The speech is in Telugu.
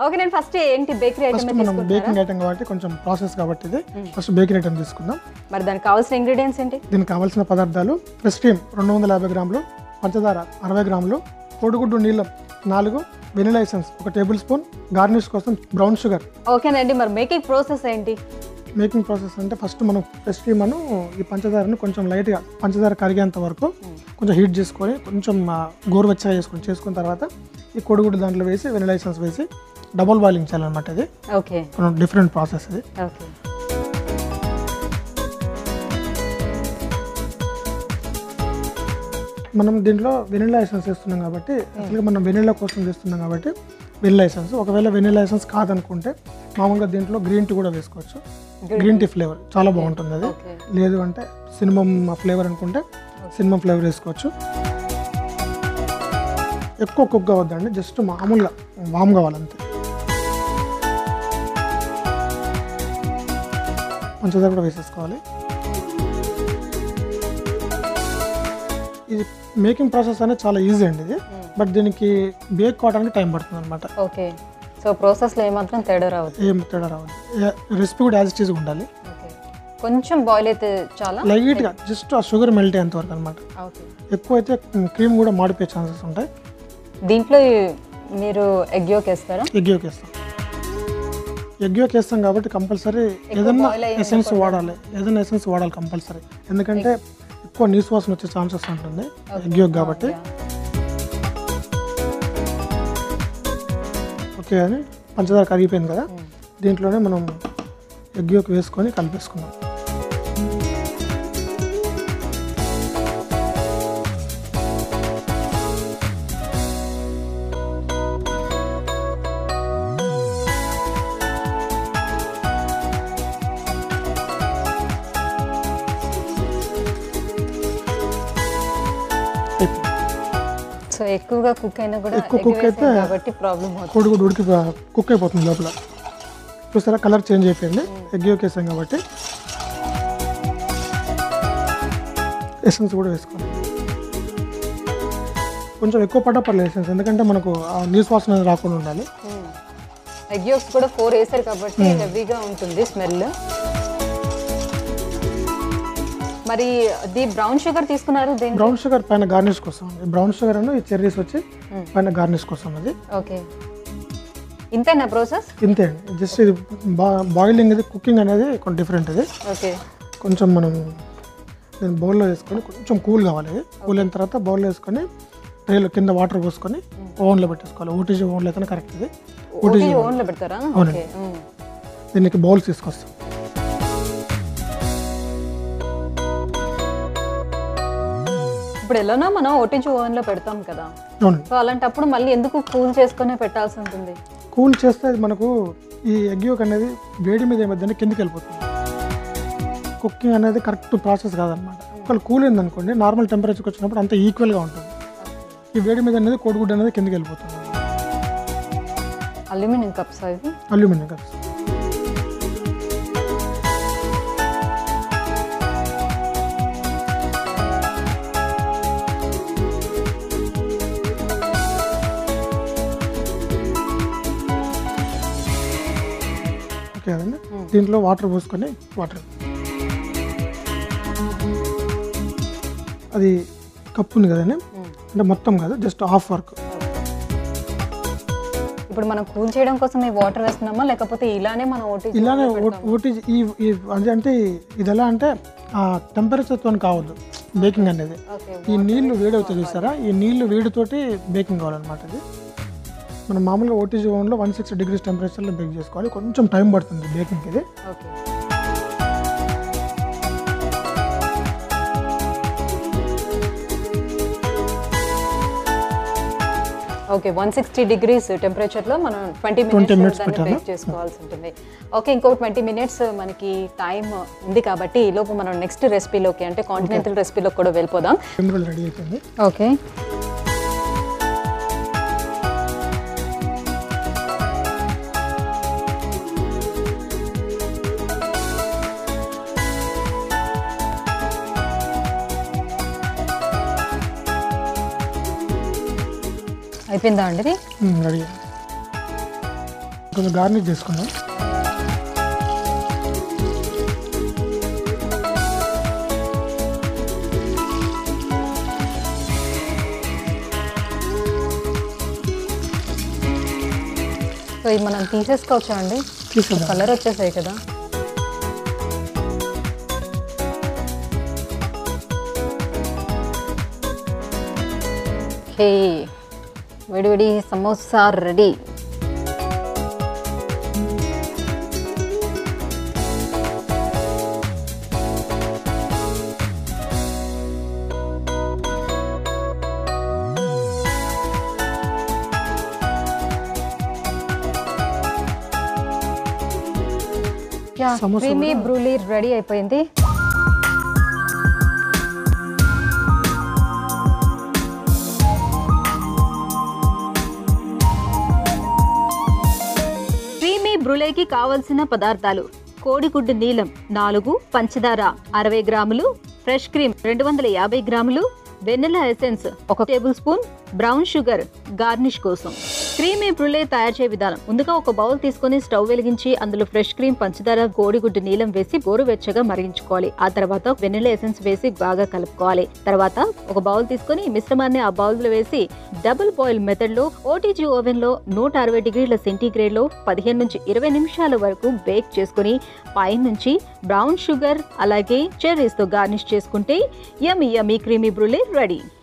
ఓకే, నేను ఫస్ట్ ఏంటి బేకరీ ఐటమ్ ఫస్ట్ మనం బేకింగ్ ఐటమ్ కాబట్టి కొంచెం ప్రాసెస్ కాబట్టి ఇది ఫస్ట్ బేకరీ ఐటమ్ తీసుకుందాం. మరి దానికి కావాల్సిన ఇంగ్రీడియంట్స్ ఏంటి? దీనికి కావాల్సిన పదార్థాలు ఫ్రెష్ క్రీమ్ 250 గ్రాములు, పంచదార 60 గ్రాములు, కోడిగుడ్డు నీళ్ళం 4, vanilla essence 1 tablespoon, garnish కోసం బ్రౌన్ షుగర్. ఓకేనండి, మరి మేకింగ్ ప్రాసెస్ ఏంటి? మేకింగ్ ప్రాసెస్ అంటే ఫస్ట్ మనం ఫ్రెష్ క్రీమ్ అను ఈ పంచదారను కొంచెం లైట్గా పంచదార కరిగేంత వరకు కొంచెం హీట్ చేసుకొని కొంచెం గోరువెచ్చగా చేసుకున్న తర్వాత ఈ కోడిగుడ్డు దాంట్లో వేసి వెనిలా ఎసెన్స్ వేసి డబుల్ బాయిలింగ్ చేయాలన్నమాట. ఇది ఓకే, డిఫరెంట్ ప్రాసెస్ ఇది. ఓకే, మనం దీంట్లో వెనిలా ఎసెన్స్ వేస్తున్నాం కాబట్టి యాక్చువల్గా మనం వెనిలా కోసం చేస్తున్నాం కాబట్టి వెనిలా ఎసెన్స్. ఒకవేళ వెనిలా ఎసెన్స్ కాదనుకుంటే మామూలుగా దీంట్లో గ్రీన్ టీ కూడా వేసుకోవచ్చు. గ్రీన్ టీ ఫ్లేవర్ చాలా బాగుంటుంది అది. లేదు అంటే సినిమమ్ ఫ్లేవర్ అనుకుంటే సినిమమ్ ఫ్లేవర్ వేసుకోవచ్చు. ఎక్కువ కుక్ అవ్వద్దండి, జస్ట్ మామూలుగా వామ్ కావాలంతే. పంచదార కూడా వేసేసుకోవాలి. ఇది మేకింగ్ ప్రాసెస్ అనేది చాలా ఈజీ అండి ఇది, బట్ దీనికి బేక్ కావడానికి టైం పడుతుంది అనమాట. ఓకే, సో ప్రాసెస్లో ఏమాత్రం తేడా రావద్దు. ఏం తేడా రావద్దు. రెసిపీ కూడా యాజ్ ఇట్ ఈజ్ ఉండాలి. కొంచెం బాయిల్ అయితే చాలా లైట్గా జస్ట్ ఆ షుగర్ మెల్ట్ అయ్యేంత వరకు అనమాట. ఎక్కువ అయితే క్రీమ్ కూడా మాడిపోయే ఛాన్సెస్ ఉంటాయి. దీంట్లో మీరు ఎగ్ యోక్ వేస్తారా? ఎగ్ యోక్ వేస్తాం. ఎగ్ యోక్ వేస్తాం కాబట్టి కంపల్సరీ ఏదైనా ఎసెన్స్ వాడాలి. ఏదైనా ఎసెన్స్ వాడాలి కంపల్సరీ, ఎందుకంటే ఎక్కువ నీసు వాసన వచ్చే ఛాన్సెస్ ఉంటుంది ఎగ్ యోక్ కాబట్టి. ఓకే, అని పంచదార కరిగిపోయింది కదా, దీంట్లోనే మనం ఎగ్ యోక్ వేసుకొని కలిపేసుకున్నాం. సో ఎక్కువగా కుక్ అయినా కూడా ఎక్కువ కుక్ అయితే కాబట్టి ప్రాబ్లం అవుతుంది. కోడిగుడ్డు ఉడికి కుక్ అయిపోతుంది లోపల. చూస్తారా కలర్ చేంజ్ అయిపోయింది ఎగ్ యోక్ వేసాం కాబట్టి. ఎసెన్స్ కూడా వేసుకోవాలి. కొంచెం ఎక్కువ పడ్డా పర్లేదు ఎసెన్స్, ఎందుకంటే మనకు నీసు వాసన రాకుండా ఉండాలి. ఎగ్ యోక్స్ కూడా 4 వేసారు కాబట్టి హెవీగా ఉంటుంది స్మెల్. మరి ది బ్రౌన్ షుగర్ తీసుకున్నారు? బ్రౌన్ షుగర్ పైన గార్నిష్ కోసం. బ్రౌన్ షుగర్ అను ఈ చెర్రీస్ వచ్చి పైన గార్నిష్ కోసం అది. ఓకే, ఇంతేనా ప్రాసెస్? ఇంతే అండి, జస్ట్ ఇది బాయిలింగ్ ఇది కుకింగ్ అనేది కొంచెం డిఫరెంట్ ఇది. ఓకే, కొంచెం మనం దీన్ని బౌల్లో వేసుకొని కొంచెం కూల్ కావాలి. కూల్ అయిన తర్వాత బౌల్లో వేసుకొని ట్రేలో కింద వాటర్ పోసుకొని ఓవెన్లో పెట్టేసుకోవాలి. ఓటీజీ ఓవెన్లో అయితే కరెక్ట్ ఇది. ఓటీజీ ఓవెన్లో పెడతారా? అవునండి. దీనికి బౌల్స్ తీసుకొస్తాం. ఇప్పుడు ఎలానో మనం ఓటీజీ ఓవెన్ లో పెడతాం కదా, సో అలాంటప్పుడు మళ్ళీ ఎందుకు కూల్ చేసుకునే పెట్టాల్సి ఉంటుంది? కూల్ చేస్తే మనకు ఈ ఎగ్ యోక్ అనేది వేడి మీద ఏమైందంటే కిందికి వెళ్ళిపోతుంది. కుకింగ్ అనేది కరెక్ట్ ప్రాసెస్ కాదనమాట. ఒకవేళ కూల్ అయిందనుకోండి నార్మల్ టెంపరేచర్కి వచ్చినప్పుడు అంత ఈక్వల్గా ఉంటుంది. ఈ వేడి మీద అనేది కోడిగుడ్డు అనేది కిందికి వెళ్ళిపోతుంది. అల్యూమినియం కప్స్ అవి? Aluminium cups. ఓకే కదండి, దీంట్లో వాటర్ పోసుకొని అది కప్పు ఉంది కదండి, అంటే మొత్తం కాదు జస్ట్ హాఫ్ వరకు. ఇప్పుడు మనం కూల్ చేయడం కోసం ఈ వాటర్ వేస్తున్నామా లేకపోతే ఇలానే మనం ఓటీజీ అంటే ఇది ఎలా అంటే టెంపరేచర్తో కావద్దు బేకింగ్ అనేది. ఈ నీళ్లు వేడవుతుంది చూస్తారా, ఈ నీళ్లు వేడితోటి బేకింగ్ కావాలన్నమాట. ఇది మనం మామూలుగా ఓటీజీ ఓవెన్లో 160 degrees టెంపరేచర్లో బేక్ చేసుకోవాలి. కొంచెం టైం పడుతుంది బేకింగ్కి ఇది. ఓకే, 160 degrees టెంపరేచర్లో మనం 20 minutes బేక్ చేసుకోవాల్సి ఉంటుంది. ఓకే, ఇంకో 20 minutes మనకి టైం ఉంది కాబట్టి ఈ లోపు మనం నెక్స్ట్ రెసిపీలోకి అంటే కాంటినెంటల్ రెసిపీలోకి కూడా వెళ్ళిపోదాం. రెడీ అయిపోయింది. ఓకే, అయిపోయిందా అండి? రెడీ. కొంచెం గార్నిష్ చేసుకుందాం. సో ఇది మనం తీసేసుకోవచ్చా అండి? తీసుకుందాం. కలర్ వచ్చేసాయి కదా. ఓకే, వేడివేడి samosa ready. Creme brulee ready అయిపోయింది. క్రీమీ బ్రూలేకి కావలసిన పదార్థాలు: కోడిగుడ్డు నీలం 4, పంచదార 60 గ్రాములు, ఫ్రెష్ క్రీమ్ 250 గ్రాములు, vanilla essence 1 tablespoon, brown sugar garnish కోసం. క్రీమీ బ్రూలే తయారు చేసే విధానం: ముందుగా ఒక బౌల్ తీసుకొని స్టవ్ వెలిగించి అందులో ఫ్రెష్ క్రీమ్, పంచదార, కోడిగుడ్డు నీలం వేసి గోరువెచ్చగా మరిగించుకోవాలి. ఆ తర్వాత వెనిలా ఎసెన్స్ వేసి బాగా కలుపుకోవాలి. తర్వాత ఒక బౌల్ తీసుకొని ఈ మిశ్రమాన్ని ఆ బౌల్ లో వేసి డబుల్ బాయిల్ మెథడ్ లో ఓటీజీ ఓవెన్ లో 160 డిగ్రీల సెంటీగ్రేడ్ లో 15 నుంచి 20 నిమిషాల వరకు బేక్ చేసుకుని పై నుంచి బ్రౌన్ షుగర్ అలాగే చెర్రీస్ తో గార్నిష్ చేసుకుంటే యమ్మీ యమ్మీ క్రీమీ బ్రూలే రెడీ.